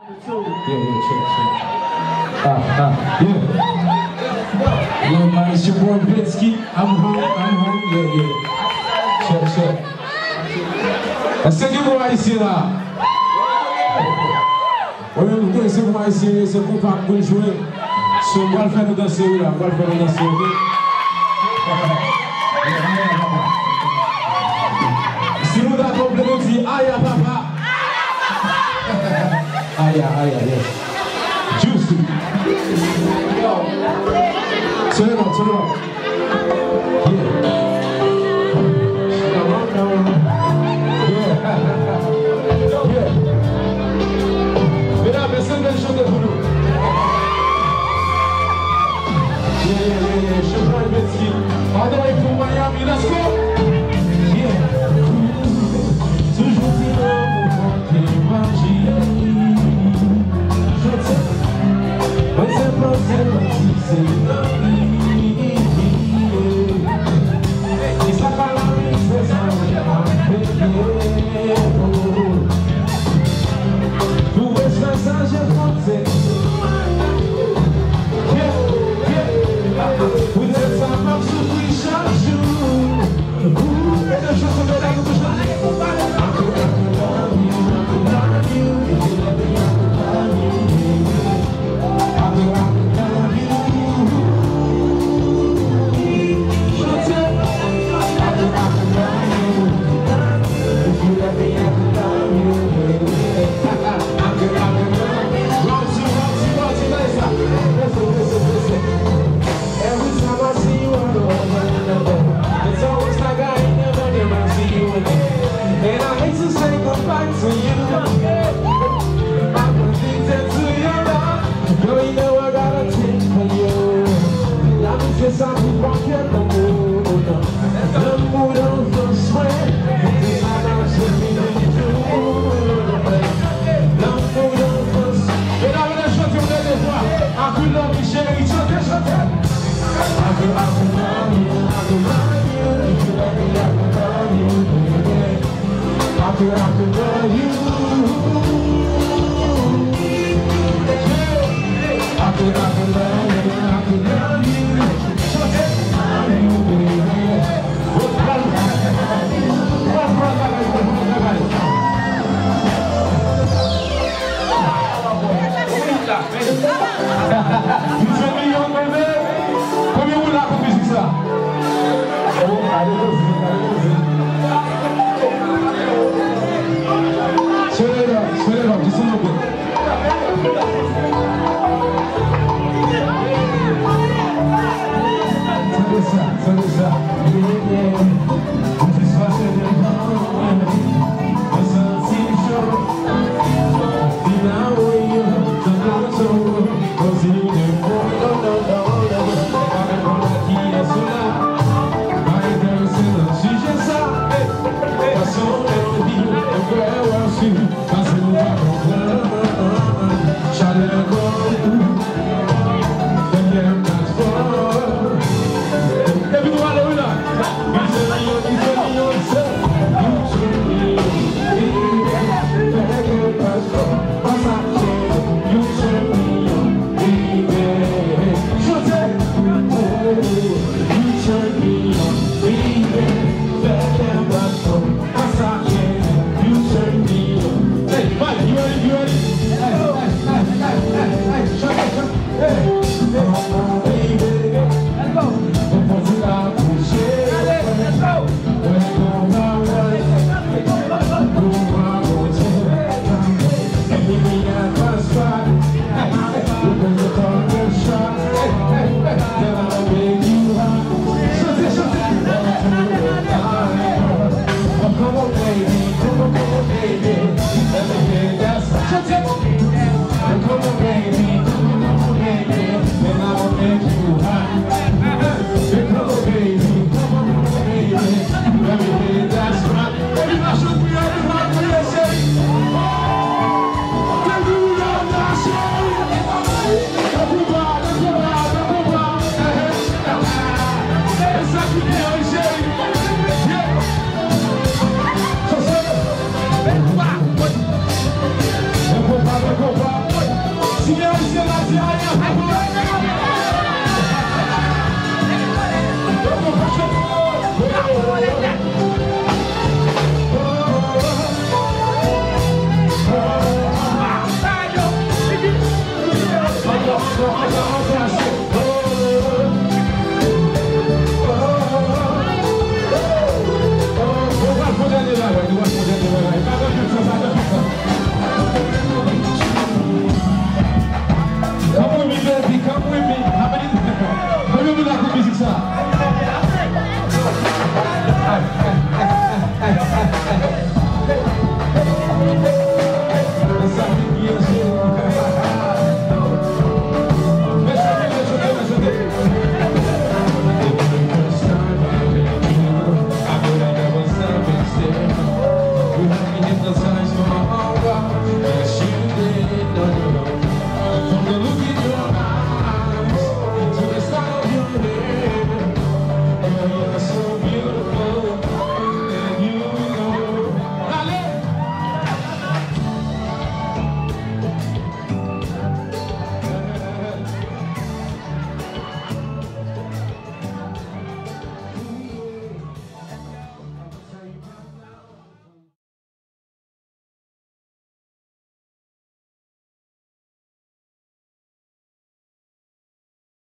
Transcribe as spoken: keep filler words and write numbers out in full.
Yeah, yeah, check, check. Ah, ah, yeah. Yo, man, it's your boy Bitsky. I'm home, I'm home, yeah, yeah. Check, check. Est-ce que vous voyez ici, là? Oui, vous connaissez moi ici, c'est pour pas que vous jouez. So, on va le faire nous danser, là, on va le faire nous danser, ok? Si nous d'accord, on peut dire, aïe, papa. Aïe, aïe, aïe. Juicy. Yo. Turn it on, turn it on. Yeah. Yeah. Yeah. Mesdames, personne vient chanter pour nous. Yeah, yeah, yeah, yeah. Je prends le Betsky. Pardon, il faut Miami, let's go. Yeah. Toujours dire pour manquer magie. Mas é pra ser assim, essa palavra tu és mensagem você with the time of sufficient eu já sou melhor dos Combien vous l'avez pour musique ça?